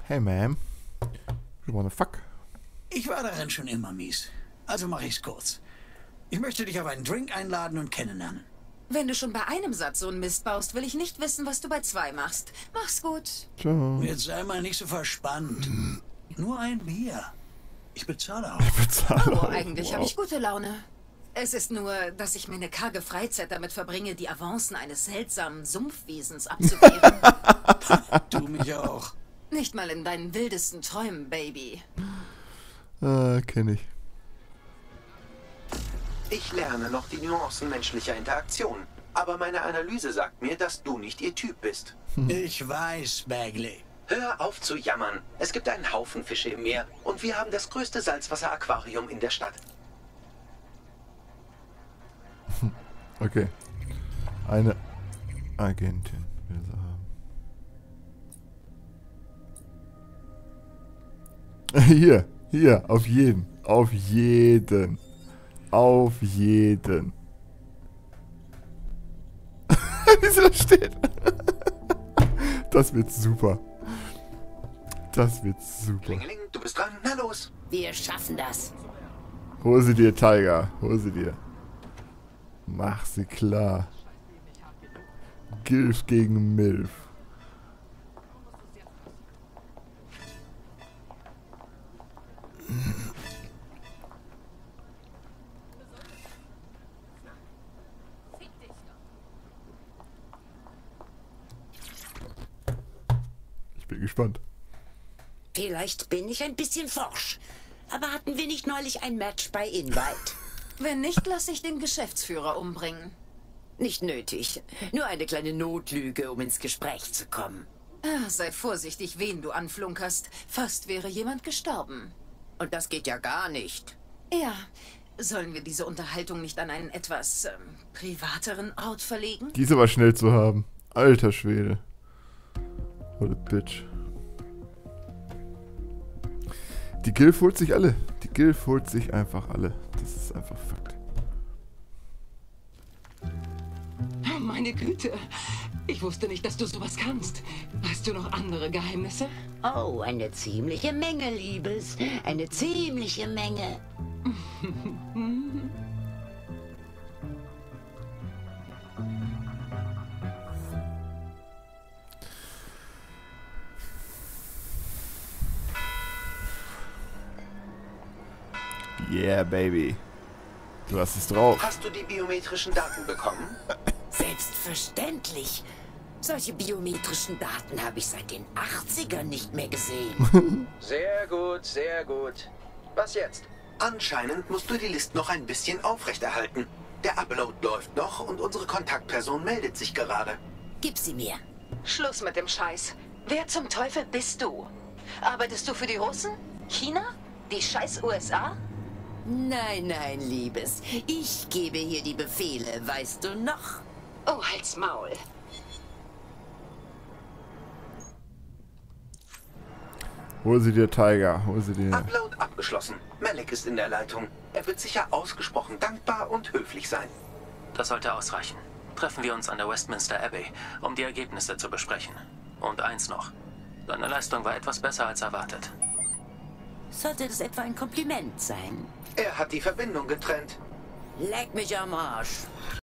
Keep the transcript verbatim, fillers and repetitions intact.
Hey, ma'am. You wanna fuck? Ich war darin schon immer mies. Also mache ich's kurz. Ich möchte dich auf einen Drink einladen und kennenlernen. Wenn du schon bei einem Satz so einen Mist baust, will ich nicht wissen, was du bei zwei machst. Mach's gut. Ciao. Jetzt sei mal nicht so verspannt. Nur ein Bier. Ich bezahle auch. Bezahle Oh, auch. eigentlich Wow. habe ich gute Laune. Es ist nur, dass ich meine karge Freizeit damit verbringe, die Avancen eines seltsamen Sumpfwesens abzuwehren. Du mich auch. Nicht mal in deinen wildesten Träumen, Baby. Ah, kenn ich. Ich lerne noch die Nuancen menschlicher Interaktion. Aber meine Analyse sagt mir, dass du nicht ihr Typ bist. Ich weiß, Bagley. Hör auf zu jammern. Es gibt einen Haufen Fische im Meer und wir haben das größte Salzwasseraquarium in der Stadt. Okay. Eine Agentin will sie haben. Hier, hier, auf jeden. Auf jeden. Auf jeden. Wie sie da steht. Das wird super. Das wird super. Klingeling, du bist dran. Na los. Wir schaffen das. Hol sie dir, Tiger. Hol sie dir. Mach sie klar. Gilf gegen Milf. Ich bin gespannt. Vielleicht bin ich ein bisschen forsch. Aber hatten wir nicht neulich ein Match bei Invite? Wenn nicht, lass ich den Geschäftsführer umbringen. Nicht nötig. Nur eine kleine Notlüge, um ins Gespräch zu kommen. Ah, sei vorsichtig, wen du anflunkerst. Fast wäre jemand gestorben. Und das geht ja gar nicht. Ja, sollen wir diese Unterhaltung nicht an einen etwas ähm, privateren Ort verlegen? Die ist aber schnell zu haben. Alter Schwede. What a bitch. Die Gilf holt sich alle. Die Gilf holt sich einfach alle. Das ist einfach Fakt. Oh, meine Güte. Ich wusste nicht, dass du sowas kannst. Hast du noch andere Geheimnisse? Oh, eine ziemliche Menge, Liebes. Eine ziemliche Menge. Yeah, baby. Du hast es drauf. Hast du die biometrischen Daten bekommen? Selbstverständlich. Solche biometrischen Daten habe ich seit den achtzigern nicht mehr gesehen. Sehr gut, sehr gut. Was jetzt? Anscheinend musst du die List noch ein bisschen aufrechterhalten. Der Upload läuft noch und unsere Kontaktperson meldet sich gerade. Gib sie mir. Schluss mit dem Scheiß. Wer zum Teufel bist du? Arbeitest du für die Russen? China? Die scheiß U S A? Nein, nein, Liebes. Ich gebe hier die Befehle, weißt du noch? Oh, halt's Maul. Hol sie dir, Tiger. Hol sie dir. Upload abgeschlossen. Malek ist in der Leitung. Er wird sicher ausgesprochen dankbar und höflich sein. Das sollte ausreichen. Treffen wir uns an der Westminster Abbey, um die Ergebnisse zu besprechen. Und eins noch. Deine Leistung war etwas besser als erwartet. Sollte das etwa ein Kompliment sein? Er hat die Verbindung getrennt. Leck mich am Arsch.